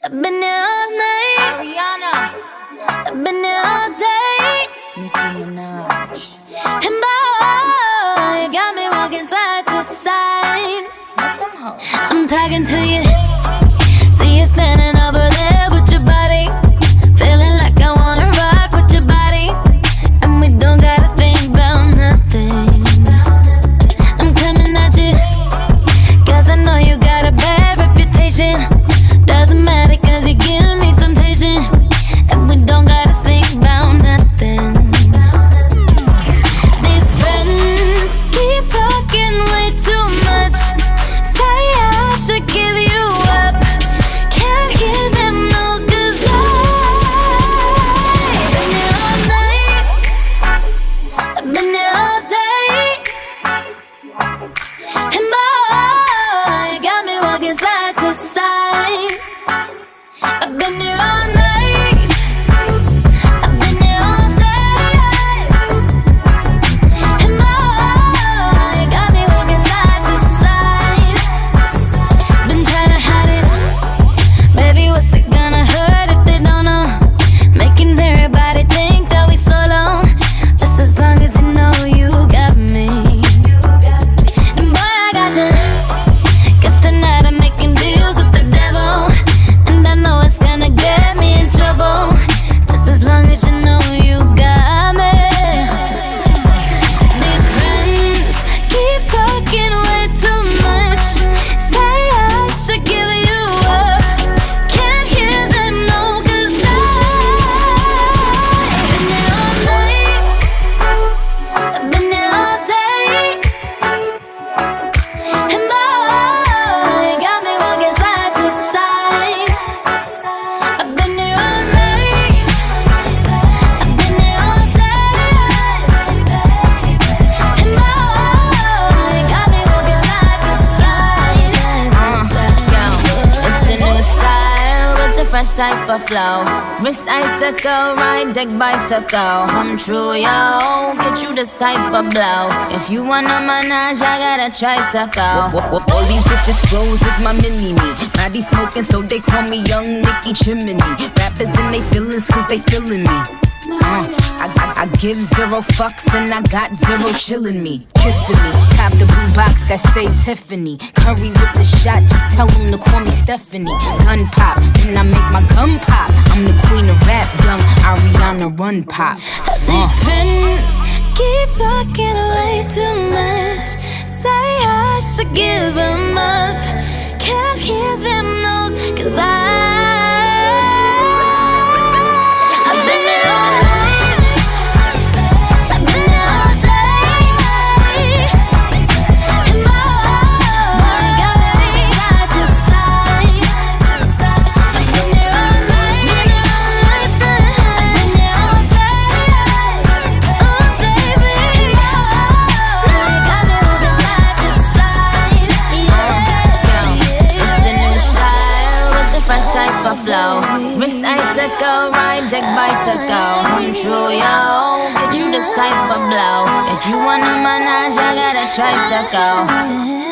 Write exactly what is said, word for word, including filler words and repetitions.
I've been here all night. Rihanna. I've been here all day. Nicki Minaj. And boy, you got me walking side to side. Let them hoes. I'm talking to you. See you standing over there with your body. Feeling like I wanna rock with your body. And we don't gotta think about nothing. I'm coming at you, cause I know you got a bad reputation. Doesn't matter cause you give me temptation. And we don't gotta think about nothing. These friends keep talking way too much. Say I should give you up. Can't hear them no, cause I've been here all night. I've been here all day. And boy, you got me walking side to side. I've been here all night. I've been here all day. And boy, you got me walking side to side. Been trying to hide it. Baby, what's it gonna hurt if they don't know? Making everybody think that we solo. Just as long as you know you got me. And boy, I got you. Cause tonight I'm making deals with the devil. And I know it's gonna get me in trouble. Just as long as you know you got me. These friends keep talking way too much. Say I should give you up. Can't hear them no, cause I've been here all night. I've been here all day. And boy, you got me walking side to side. I've been here all night. I've been here all day. And boy, you got me walking side to side. Yo, it's the new style with the fresh type of flow. Wrist icicle, ride deck bicycle. Come true, yo. Get you this type of blow. If you wanna manage, I got a tricycle. All these bitches flows is my mini-me. Body smoking, so they call me Young Nicki Chimney. Rappers in they feelings, cause they feeling me. Uh, I, I, I give zero fucks and I got zero chillin' me. Kissing me, cop the blue box that say Tiffany. Curry with the shot, just tell them to call me Stephanie. Gun pop, then I make my gun pop. I'm the queen of rap, young Ariana Run Pop. These friends keep talking way too much. Say I should give them up. Can't hear them no, cause I I've been here all night. I've been here all day. And boy, you got me side to side. I've been here all night. I've been here all day. Oh baby, you got me walking side to side. Yo, it's the new style with the fresh type of flow. Wrist icicle, ride deck bicycle. Come true, yo. Get you this type of blow. If you wanna manage, I got a tricycle.